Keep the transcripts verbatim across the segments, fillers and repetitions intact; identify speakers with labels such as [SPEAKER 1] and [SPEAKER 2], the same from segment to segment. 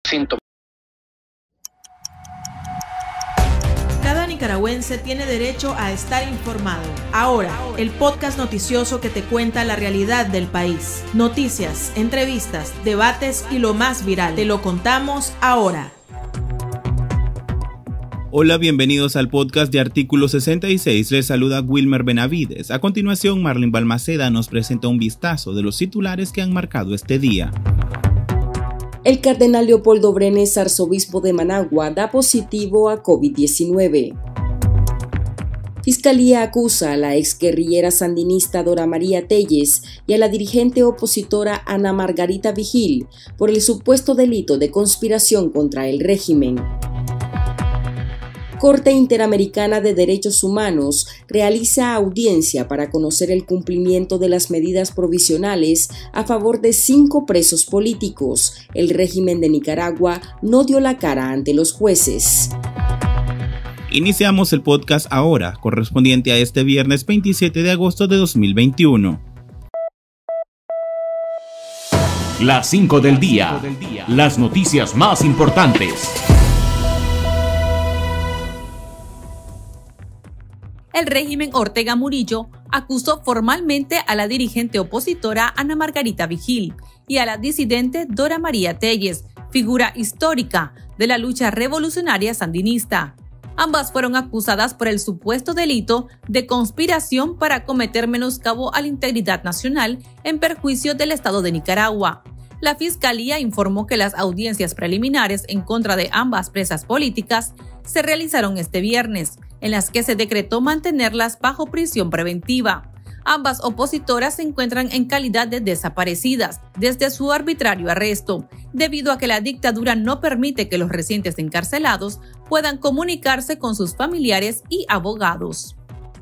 [SPEAKER 1] síntomas.
[SPEAKER 2] Cada nicaragüense tiene derecho a estar informado. Ahora, el podcast noticioso que te cuenta la realidad del país. Noticias, entrevistas, debates y lo más viral. Te lo contamos ahora.
[SPEAKER 3] Hola, bienvenidos al podcast de Artículo sesenta y seis. Les saluda Wilmer Benavides. A continuación, Marlene Balmaceda nos presenta un vistazo de los titulares que han marcado este día.
[SPEAKER 4] El cardenal Leopoldo Brenes, arzobispo de Managua, da positivo a COVID diecinueve. Fiscalía acusa a la exguerrillera sandinista Dora María Telles y a la dirigente opositora Ana Margarita Vigil por el supuesto delito de conspiración contra el régimen. Corte Interamericana de Derechos Humanos realiza audiencia para conocer el cumplimiento de las medidas provisionales a favor de cinco presos políticos. El régimen de Nicaragua no dio la cara ante los jueces.
[SPEAKER 3] Iniciamos el podcast ahora, correspondiente a este viernes veintisiete de agosto de dos mil veintiuno.
[SPEAKER 5] Las cinco del día. Las noticias más importantes.
[SPEAKER 6] El régimen Ortega Murillo acusó formalmente a la dirigente opositora Ana Margarita Vigil y a la disidente Dora María Telles, figura histórica de la lucha revolucionaria sandinista. Ambas fueron acusadas por el supuesto delito de conspiración para cometer menoscabo a la integridad nacional en perjuicio del Estado de Nicaragua. La Fiscalía informó que las audiencias preliminares en contra de ambas presas políticas se realizaron este viernes, en las que se decretó mantenerlas bajo prisión preventiva. Ambas opositoras se encuentran en calidad de desaparecidas desde su arbitrario arresto, debido a que la dictadura no permite que los recientes encarcelados puedan comunicarse con sus familiares y abogados.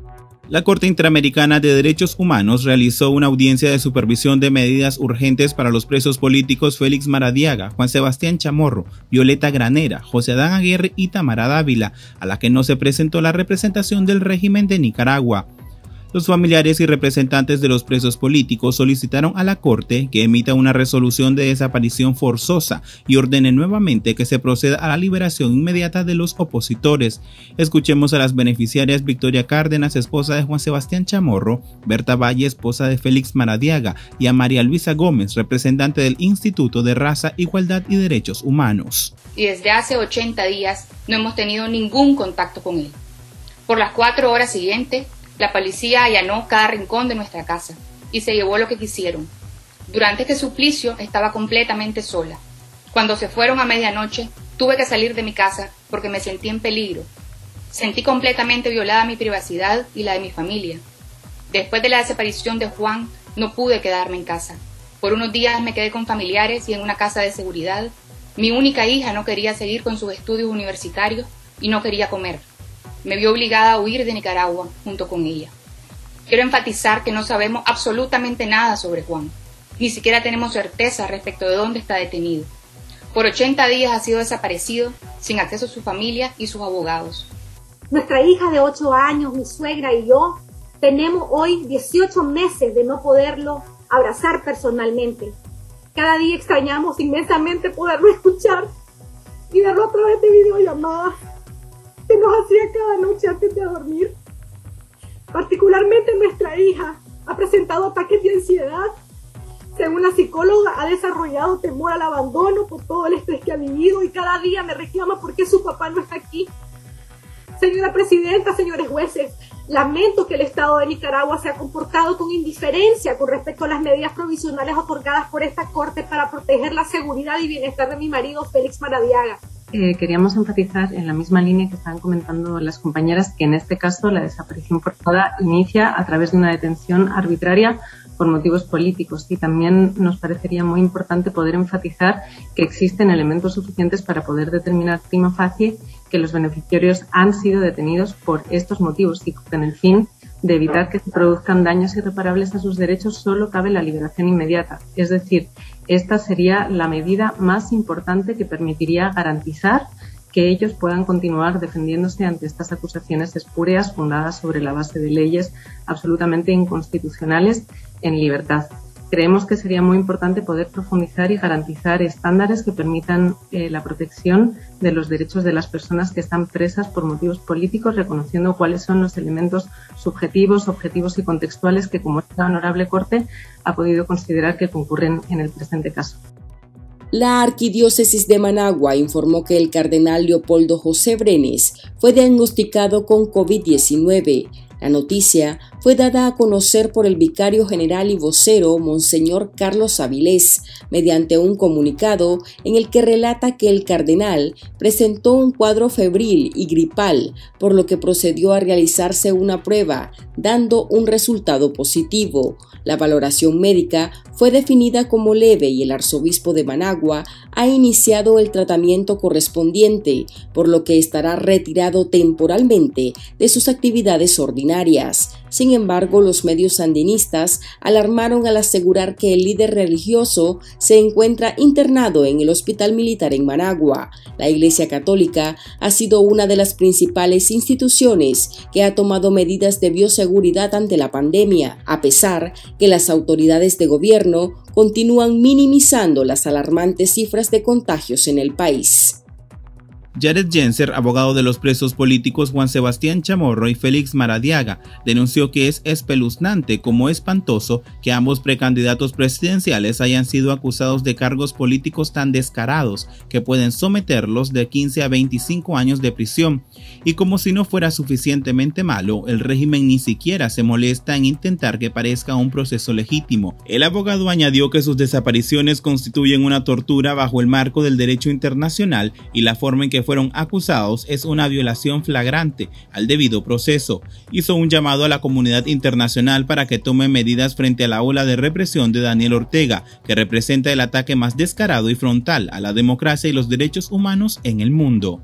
[SPEAKER 3] La Corte Interamericana de Derechos Humanos realizó una audiencia de supervisión de medidas urgentes para los presos políticos Félix Maradiaga, Juan Sebastián Chamorro, Violeta Granera, José Adán Aguirre y Tamara Dávila, a la que no se presentó la representación del régimen de Nicaragua. Los familiares y representantes de los presos políticos solicitaron a la Corte que emita una resolución de desaparición forzosa y ordene nuevamente que se proceda a la liberación inmediata de los opositores. Escuchemos a las beneficiarias Victoria Cárdenas, esposa de Juan Sebastián Chamorro, Berta Valle, esposa de Félix Maradiaga, y a María Luisa Gómez, representante del Instituto de Raza, Igualdad y Derechos Humanos.
[SPEAKER 7] Y desde hace ochenta días no hemos tenido ningún contacto con él. Por las cuatro horas siguientes, la policía allanó cada rincón de nuestra casa y se llevó lo que quisieron. Durante este suplicio estaba completamente sola. Cuando se fueron a medianoche, tuve que salir de mi casa porque me sentí en peligro. Sentí completamente violada mi privacidad y la de mi familia. Después de la desaparición de Juan, no pude quedarme en casa. Por unos días me quedé con familiares y en una casa de seguridad. Mi única hija no quería seguir con sus estudios universitarios y no quería comer. Me vio obligada a huir de Nicaragua junto con ella. Quiero enfatizar que no sabemos absolutamente nada sobre Juan. Ni siquiera tenemos certeza respecto de dónde está detenido. Por ochenta días ha sido desaparecido, sin acceso a su familia y sus abogados.
[SPEAKER 8] Nuestra hija de ocho años, mi suegra y yo, tenemos hoy dieciocho meses de no poderlo abrazar personalmente. Cada día extrañamos inmensamente poderlo escuchar y verlo a través de videollamadas que nos hacía cada noche antes de dormir. Particularmente nuestra hija ha presentado ataques de ansiedad. Según la psicóloga, ha desarrollado temor al abandono por todo el estrés que ha vivido y cada día me reclama por qué su papá no está aquí. Señora Presidenta, señores jueces, lamento que el Estado de Nicaragua se ha comportado con indiferencia con respecto a las medidas provisionales otorgadas por esta Corte para proteger la seguridad y bienestar de mi marido Félix Maradiaga.
[SPEAKER 9] Eh, queríamos enfatizar en la misma línea que estaban comentando las compañeras que en este caso la desaparición forzada inicia a través de una detención arbitraria por motivos políticos y también nos parecería muy importante poder enfatizar que existen elementos suficientes para poder determinar prima facie que los beneficiarios han sido detenidos por estos motivos y con el fin de evitar que se produzcan daños irreparables a sus derechos solo cabe la liberación inmediata. Es decir, esta sería la medida más importante que permitiría garantizar que ellos puedan continuar defendiéndose ante estas acusaciones espurias fundadas sobre la base de leyes absolutamente inconstitucionales en libertad. creemos que sería muy importante poder profundizar y garantizar estándares que permitan eh, la protección de los derechos de las personas que están presas por motivos políticos, reconociendo cuáles son los elementos subjetivos, objetivos y contextuales que, como esta honorable Corte ha podido considerar que concurren en el presente caso.
[SPEAKER 4] La Arquidiócesis de Managua informó que el cardenal Leopoldo José Brenes fue diagnosticado con COVID diecinueve. La noticia fue dada a conocer por el vicario general y vocero Monseñor Carlos Avilés, mediante un comunicado en el que relata que el cardenal presentó un cuadro febril y gripal, por lo que procedió a realizarse una prueba, dando un resultado positivo. La valoración médica fue definida como leve y el arzobispo de Managua ha iniciado el tratamiento correspondiente, por lo que estará retirado temporalmente de sus actividades ordinarias. Sin embargo, los medios sandinistas alarmaron al asegurar que el líder religioso se encuentra internado en el Hospital Militar en Managua. La Iglesia Católica ha sido una de las principales instituciones que ha tomado medidas de bioseguridad ante la pandemia, a pesar que las autoridades de gobierno continúan minimizando las alarmantes cifras de contagios en el país.
[SPEAKER 3] Jared Genser, abogado de los presos políticos Juan Sebastián Chamorro y Félix Maradiaga, denunció que es espeluznante como espantoso que ambos precandidatos presidenciales hayan sido acusados de cargos políticos tan descarados que pueden someterlos de quince a veinticinco años de prisión. Y como si no fuera suficientemente malo, el régimen ni siquiera se molesta en intentar que parezca un proceso legítimo. El abogado añadió que sus desapariciones constituyen una tortura bajo el marco del derecho internacional y la forma en que fueron acusados es una violación flagrante al debido proceso. Hizo un llamado a la comunidad internacional para que tome medidas frente a la ola de represión de Daniel Ortega, que representa el ataque más descarado y frontal a la democracia y los derechos humanos en el mundo.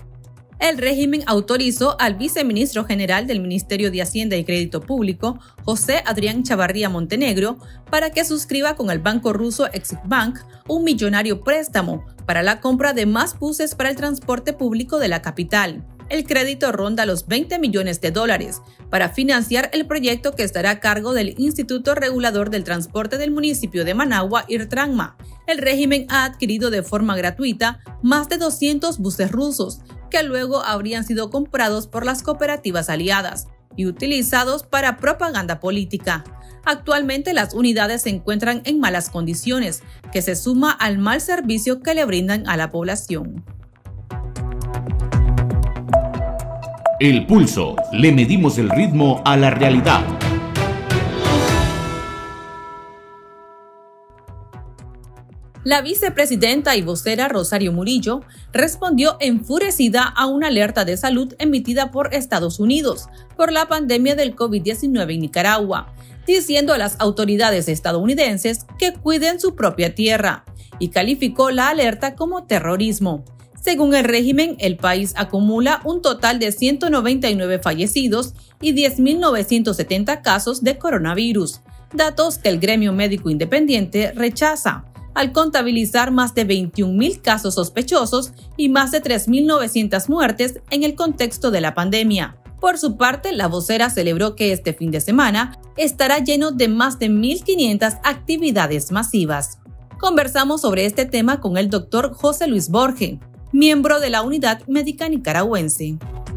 [SPEAKER 6] El régimen autorizó al viceministro general del Ministerio de Hacienda y Crédito Público, José Adrián Chavarría Montenegro, para que suscriba con el banco ruso Eximbank un millonario préstamo para la compra de más buses para el transporte público de la capital. El crédito ronda los veinte millones de dólares para financiar el proyecto que estará a cargo del Instituto Regulador del Transporte del municipio de Managua, IRTRANMA. El régimen ha adquirido de forma gratuita más de doscientos buses rusos, que luego habrían sido comprados por las cooperativas aliadas y utilizados para propaganda política. Actualmente las unidades se encuentran en malas condiciones, que se suma al mal servicio que le brindan a la población.
[SPEAKER 5] El Pulso. Le medimos el ritmo a la realidad.
[SPEAKER 6] La vicepresidenta y vocera Rosario Murillo respondió enfurecida a una alerta de salud emitida por Estados Unidos por la pandemia del COVID diecinueve en Nicaragua, diciendo a las autoridades estadounidenses que cuiden su propia tierra, y calificó la alerta como terrorismo. Según el régimen, el país acumula un total de ciento noventa y nueve fallecidos y diez mil novecientos setenta casos de coronavirus, datos que el gremio médico independiente rechaza, al contabilizar más de veintiún mil casos sospechosos y más de tres mil novecientas muertes en el contexto de la pandemia. Por su parte, la vocera celebró que este fin de semana estará lleno de más de mil quinientas actividades masivas. Conversamos sobre este tema con el doctor José Luis Borge, miembro de la Unidad Médica Nicaragüense.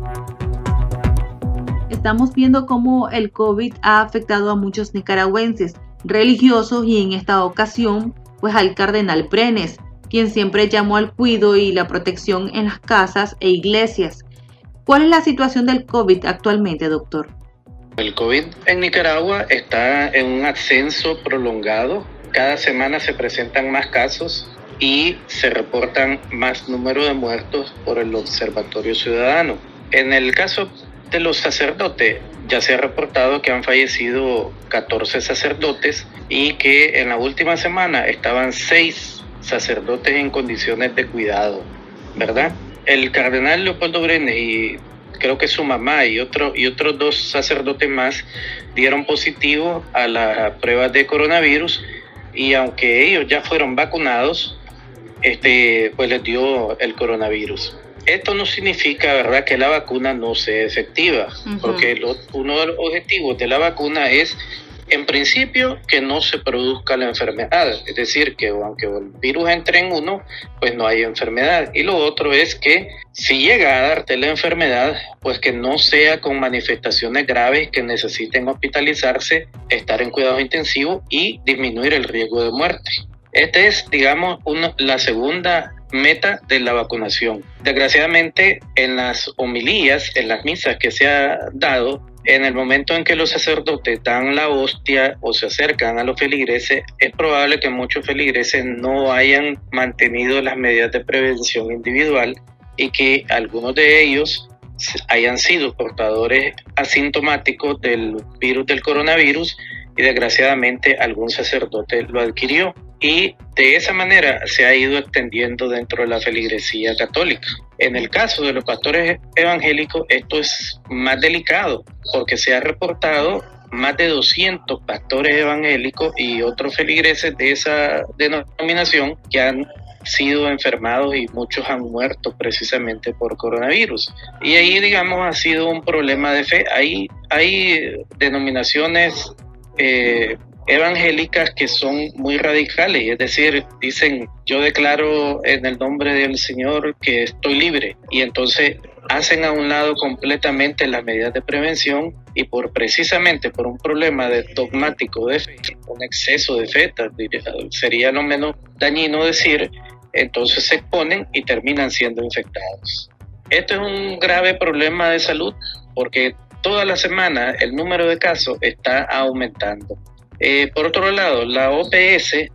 [SPEAKER 1] Estamos viendo cómo el COVID ha afectado a muchos nicaragüenses religiosos y en esta ocasión pues al cardenal Brenes, quien siempre llamó al cuidado y la protección en las casas e iglesias. ¿Cuál es la situación del COVID actualmente, doctor?
[SPEAKER 10] El COVID en Nicaragua está en un ascenso prolongado. Cada semana se presentan más casos y se reportan más número de muertos por el Observatorio Ciudadano. En el caso de los sacerdotes, ya se ha reportado que han fallecido catorce sacerdotes y que en la última semana estaban seis sacerdotes en condiciones de cuidado, ¿verdad? El cardenal Leopoldo Brenes y creo que su mamá y, otro, y otros dos sacerdotes más dieron positivo a las pruebas de coronavirus y aunque ellos ya fueron vacunados, este, pues les dio el coronavirus. Esto no significa, ¿verdad?, que la vacuna no sea efectiva, uh-huh. porque lo, uno de los objetivos de la vacuna es En principio, que no se produzca la enfermedad, es decir, que aunque el virus entre en uno, pues no hay enfermedad. Y lo otro es que si llega a darte la enfermedad, pues que no sea con manifestaciones graves que necesiten hospitalizarse, estar en cuidados intensivos y disminuir el riesgo de muerte. Esta es, digamos, una, la segunda meta de la vacunación. Desgraciadamente, en las homilías, en las misas que se ha dado, en el momento en que los sacerdotes dan la hostia o se acercan a los feligreses, es probable que muchos feligreses no hayan mantenido las medidas de prevención individual y que algunos de ellos hayan sido portadores asintomáticos del virus del coronavirus y desgraciadamente algún sacerdote lo adquirió. Y de esa manera se ha ido extendiendo dentro de la feligresía católica. En el caso de los pastores evangélicos, esto es más delicado porque se ha reportado más de doscientos pastores evangélicos y otros feligreses de esa denominación que han sido enfermados y muchos han muerto precisamente por coronavirus. Y ahí, digamos, ha sido un problema de fe. Hay, hay denominaciones eh, evangélicas que son muy radicales, es decir, dicen yo declaro en el nombre del Señor que estoy libre y entonces hacen a un lado completamente las medidas de prevención y por precisamente por un problema de dogmático de fe, un exceso de fe, sería lo menos dañino decir, entonces se exponen y terminan siendo infectados. Esto es un grave problema de salud porque toda la semana el número de casos está aumentando. Eh, por otro lado, la O P S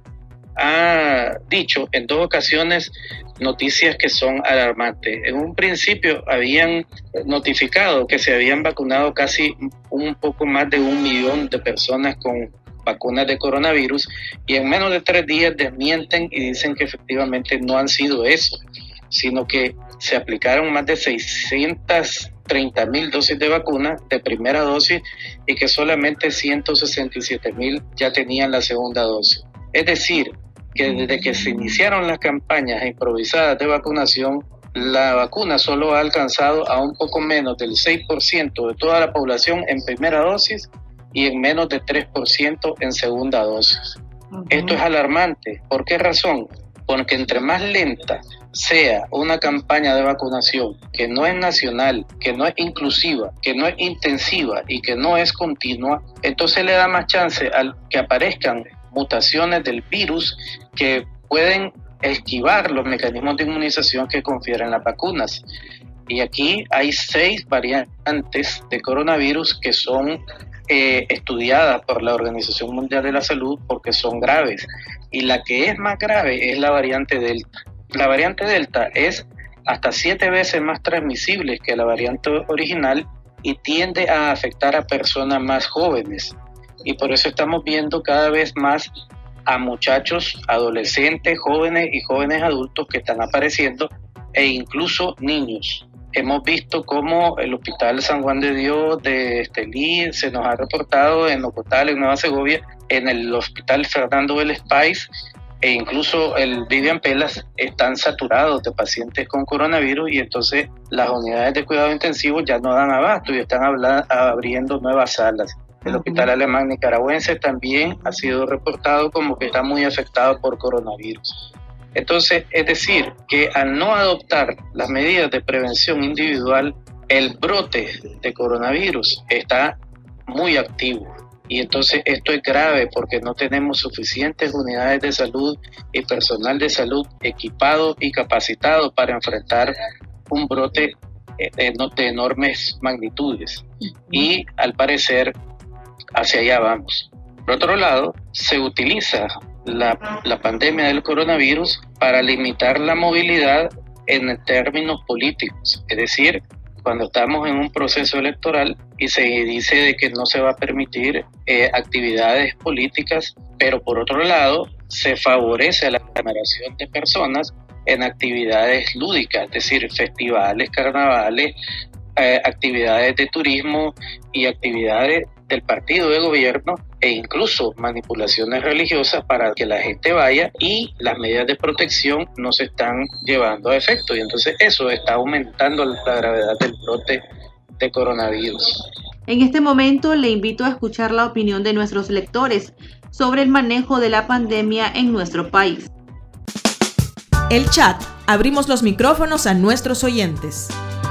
[SPEAKER 10] ha dicho en dos ocasiones noticias que son alarmantes. En un principio habían notificado que se habían vacunado casi un poco más de un millón de personas con vacunas de coronavirus y en menos de tres días desmienten y dicen que efectivamente no han sido eso, sino que se aplicaron más de seiscientas treinta mil dosis de vacuna de primera dosis y que solamente ciento sesenta y siete mil ya tenían la segunda dosis. Es decir, que desde que se iniciaron las campañas improvisadas de vacunación, la vacuna solo ha alcanzado a un poco menos del seis por ciento de toda la población en primera dosis y en menos de tres por ciento en segunda dosis. Uh-huh. Esto es alarmante. ¿Por qué razón? Porque entre más lenta sea una campaña de vacunación que no es nacional, que no es inclusiva, que no es intensiva y que no es continua, entonces le da más chance a que aparezcan mutaciones del virus que pueden esquivar los mecanismos de inmunización que confieren las vacunas. Y aquí hay seis variantes de coronavirus que son eh, estudiadas por la Organización Mundial de la Salud porque son graves. Y la que es más grave es la variante Delta. La variante Delta es hasta siete veces más transmisible que la variante original y tiende a afectar a personas más jóvenes. Y por eso estamos viendo cada vez más a muchachos, adolescentes, jóvenes y jóvenes adultos que están apareciendo e incluso niños. Hemos visto cómo el Hospital San Juan de Dios de Estelí se nos ha reportado en Ocotal, en Nueva Segovia, en el Hospital Fernando Vélez Páez e incluso el Vivian Pelas están saturados de pacientes con coronavirus y entonces las unidades de cuidado intensivo ya no dan abasto y están habla- abriendo nuevas salas. El Hospital Alemán Nicaragüense también ha sido reportado como que está muy afectado por coronavirus. Entonces, es decir, que al no adoptar las medidas de prevención individual, el brote de coronavirus está muy activo. Y entonces esto es grave porque no tenemos suficientes unidades de salud y personal de salud equipado y capacitado para enfrentar un brote de enormes magnitudes. Y al parecer, hacia allá vamos. Por otro lado, se utiliza la, la pandemia del coronavirus para limitar la movilidad en términos políticos, es decir, cuando estamos en un proceso electoral y se dice de que no se va a permitir eh, actividades políticas, pero por otro lado se favorece la aglomeración de personas en actividades lúdicas, es decir, festivales, carnavales, eh, actividades de turismo y actividades del partido de gobierno e incluso manipulaciones religiosas para que la gente vaya y las medidas de protección no se están llevando a efecto y entonces eso está aumentando la gravedad del brote de coronavirus.
[SPEAKER 1] En este momento le invito a escuchar la opinión de nuestros lectores sobre el manejo de la pandemia en nuestro país.
[SPEAKER 2] El chat. Abrimos los micrófonos a nuestros oyentes.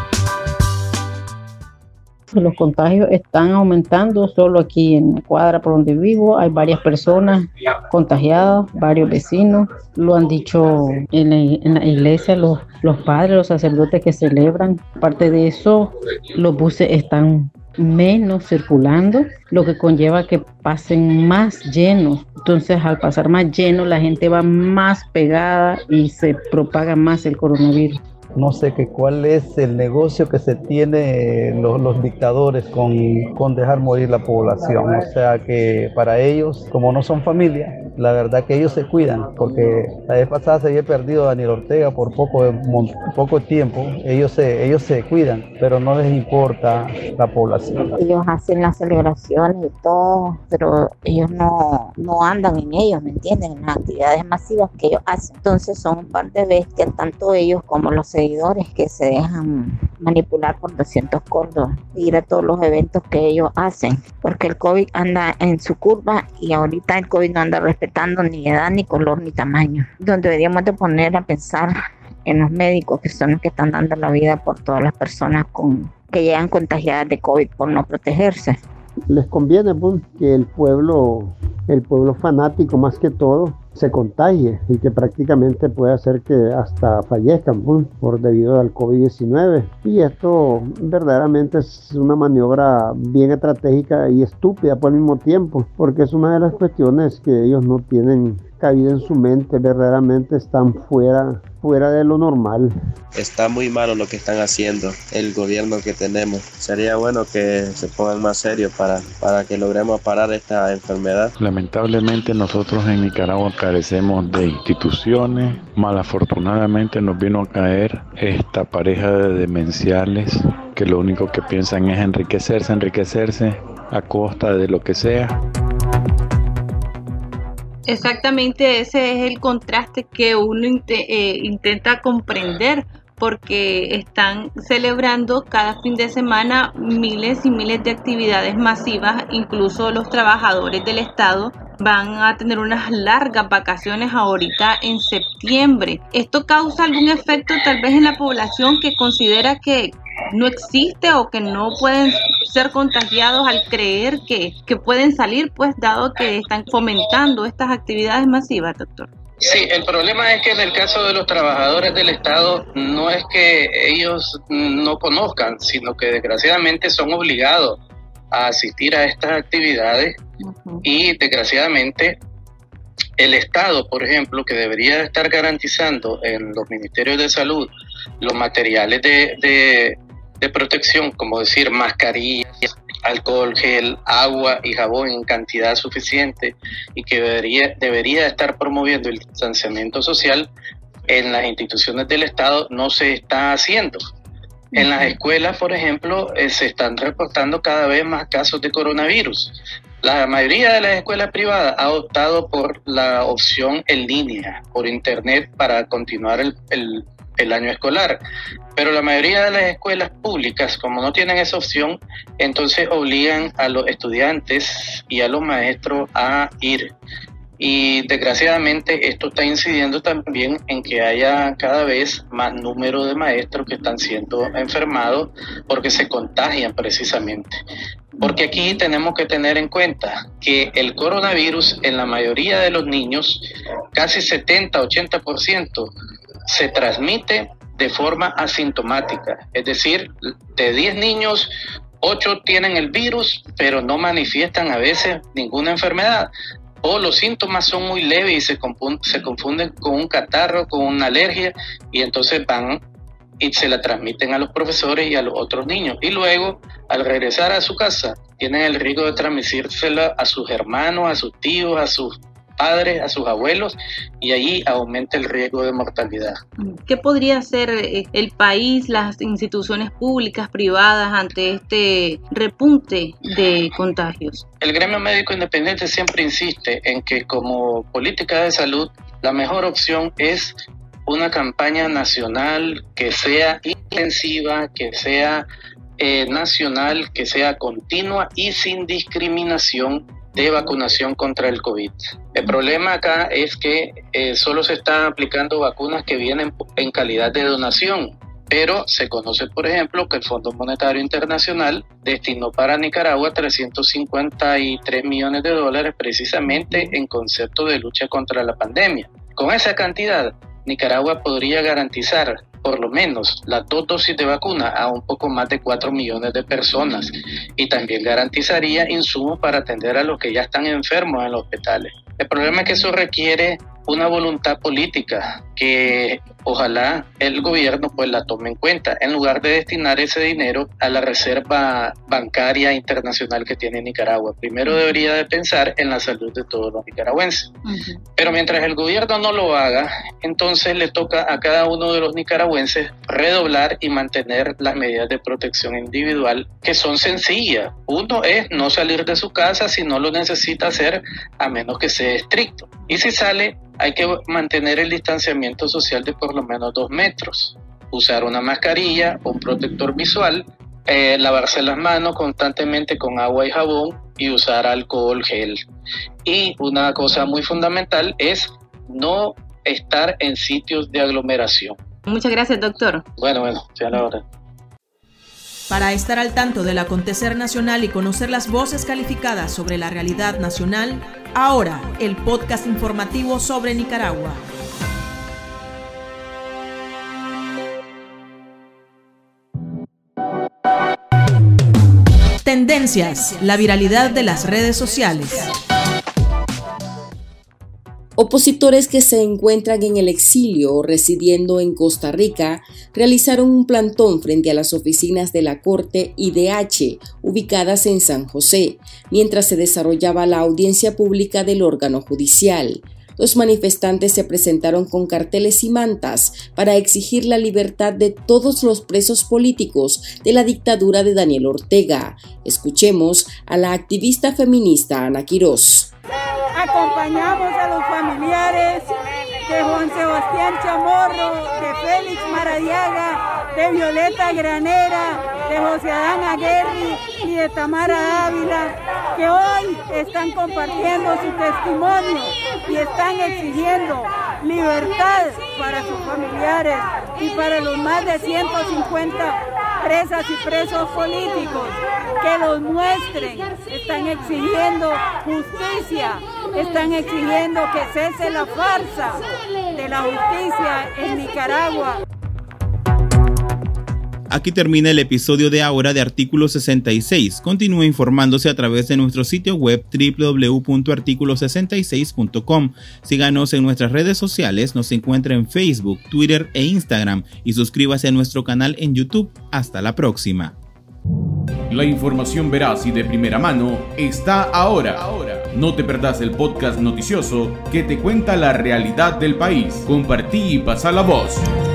[SPEAKER 11] Los contagios están aumentando. Solo aquí en la cuadra por donde vivo hay varias personas contagiadas, varios vecinos. Lo han dicho en la, en la iglesia los, los padres, los sacerdotes que celebran. Aparte de eso, los buses están menos circulando, lo que conlleva que pasen más llenos. Entonces, al pasar más llenos, la gente va más pegada y se propaga más el coronavirus.
[SPEAKER 12] No sé que cuál es el negocio que se tiene los, los dictadores con, con dejar morir la población. O sea que para ellos, como no son familia, la verdad que ellos se cuidan, porque la vez pasada se había perdido a Daniel Ortega por poco, poco tiempo. Ellos se, ellos se cuidan, pero no les importa la población.
[SPEAKER 13] Ellos hacen las celebraciones y todo, pero ellos no, no andan en ellos, ¿me entienden? En las actividades masivas que ellos hacen. Entonces son un par de bestias, tanto ellos como los seguidores, que se dejan manipular por doscientos cordos, ir a todos los eventos que ellos hacen, porque el COVID anda en su curva y ahorita el COVID no anda respetando ni edad, ni color, ni tamaño. Donde deberíamos de poner a pensar en los médicos, que son los que están dando la vida por todas las personas con, que llegan contagiadas de COVID por no protegerse.
[SPEAKER 14] Les conviene pues, que el pueblo, el pueblo fanático más que todo, se contagie y que prácticamente puede hacer que hasta fallezcan pues, por debido al COVID diecinueve. Y esto verdaderamente es una maniobra bien estratégica y estúpida por el mismo tiempo, porque es una de las cuestiones que ellos no tienen cabida en su mente, verdaderamente están fuera, fuera de lo normal.
[SPEAKER 15] Está muy malo lo que están haciendo el gobierno que tenemos. Sería bueno que se pongan más serios para, para que logremos parar esta enfermedad.
[SPEAKER 16] Lamentablemente nosotros en Nicaragua carecemos de instituciones. Malafortunadamente nos vino a caer esta pareja de demenciales que lo único que piensan es enriquecerse, enriquecerse a costa de lo que sea.
[SPEAKER 17] Exactamente, ese es el contraste que uno int- eh, intenta comprender, porque están celebrando cada fin de semana miles y miles de actividades masivas. Incluso los trabajadores del Estado van a tener unas largas vacaciones ahorita en septiembre. ¿Esto causa algún efecto tal vez en la población que considera que no existe o que no pueden ser contagiados al creer que, que pueden salir, pues dado que están fomentando estas actividades masivas, doctor?
[SPEAKER 10] Sí, el problema es que en el caso de los trabajadores del Estado no es que ellos no conozcan, sino que desgraciadamente son obligados a asistir a estas actividades. Uh-huh. Y desgraciadamente el Estado, por ejemplo, que debería estar garantizando en los ministerios de salud los materiales de, de, de protección, como decir mascarillas, alcohol, gel, agua y jabón en cantidad suficiente, y que debería, debería estar promoviendo el distanciamiento social, en las instituciones del Estado no se está haciendo. En las escuelas, por ejemplo, eh, se están reportando cada vez más casos de coronavirus. La mayoría de las escuelas privadas ha optado por la opción en línea, por internet, para continuar el, el, el año escolar. Pero la mayoría de las escuelas públicas, como no tienen esa opción, entonces obligan a los estudiantes y a los maestros a ir. Y desgraciadamente esto está incidiendo también en que haya cada vez más número de maestros que están siendo enfermados porque se contagian precisamente. Porque aquí tenemos que tener en cuenta que el coronavirus en la mayoría de los niños, casi setenta a ochenta por ciento, se transmite de forma asintomática. Es decir, de diez niños, ocho tienen el virus, pero no manifiestan a veces ninguna enfermedad. O los síntomas son muy leves y se confunden, se confunden con un catarro, con una alergia, y entonces van y se la transmiten a los profesores y a los otros niños. Y luego, al regresar a su casa, tienen el riesgo de transmitírsela a sus hermanos, a sus tíos, a sus padres, a sus abuelos, y allí aumenta el riesgo de mortalidad.
[SPEAKER 17] ¿Qué podría hacer el país, las instituciones públicas, privadas, ante este repunte de contagios?
[SPEAKER 10] El Gremio Médico Independiente siempre insiste en que, como política de salud, la mejor opción es una campaña nacional que sea intensiva, que sea eh, nacional que sea continua y sin discriminación de vacunación contra el COVID. El problema acá es que eh, solo se están aplicando vacunas que vienen en calidad de donación, pero se conoce, por ejemplo, que el Fondo Monetario Internacional destinó para Nicaragua trescientos cincuenta y tres millones de dólares precisamente en concepto de lucha contra la pandemia. Con esa cantidad, Nicaragua podría garantizar por lo menos las dos dosis de vacuna a un poco más de cuatro millones de personas y también garantizaría insumos para atender a los que ya están enfermos en los hospitales. El problema es que eso requiere una voluntad política que ojalá el gobierno pues la tome en cuenta en lugar de destinar ese dinero a la reserva bancaria internacional que tiene Nicaragua. Primero debería de pensar en la salud de todos los nicaragüenses. Uh-huh. Pero mientras el gobierno no lo haga, entonces le toca a cada uno de los nicaragüenses redoblar y mantener las medidas de protección individual que son sencillas. Uno es no salir de su casa si no lo necesita hacer a menos que sea estricto. Y si sale, hay que mantener el distanciamiento social de por lo menos dos metros, usar una mascarilla, un protector visual, eh, lavarse las manos constantemente con agua y jabón y usar alcohol gel. Y una cosa muy fundamental es no estar en sitios de aglomeración.
[SPEAKER 17] Muchas gracias, doctor.
[SPEAKER 10] Bueno, bueno, ya la hora.
[SPEAKER 2] Para estar al tanto del acontecer nacional y conocer las voces calificadas sobre la realidad nacional, ahora el podcast informativo sobre Nicaragua. Tendencias, la viralidad de las redes sociales.
[SPEAKER 4] Opositores que se encuentran en el exilio o residiendo en Costa Rica realizaron un plantón frente a las oficinas de la Corte I D H, ubicadas en San José, mientras se desarrollaba la audiencia pública del órgano judicial. Los manifestantes se presentaron con carteles y mantas para exigir la libertad de todos los presos políticos de la dictadura de Daniel Ortega. Escuchemos a la activista feminista Ana Quirós.
[SPEAKER 18] Acompañamos a los familiares de Juan Sebastián Chamorro, de Félix Maradiaga, de Violeta Granera, de José Adán Aguerri y de Tamara Ávila, que hoy están compartiendo su testimonio y están exigiendo libertad para sus familiares y para los más de ciento cincuenta presas y presos políticos, que los muestren. Están exigiendo justicia, están exigiendo que cese la farsa de la justicia en Nicaragua.
[SPEAKER 3] Aquí termina el episodio de ahora de Artículo sesenta y seis. Continúe informándose a través de nuestro sitio web doble u doble u doble u punto artículo sesenta y seis punto com. Síganos en nuestras redes sociales, nos encuentra en Facebook, Twitter e Instagram y suscríbase a nuestro canal en YouTube. Hasta la próxima.
[SPEAKER 5] La información veraz y de primera mano está ahora. No te perdás el podcast noticioso que te cuenta la realidad del país. Compartí y pasa la voz.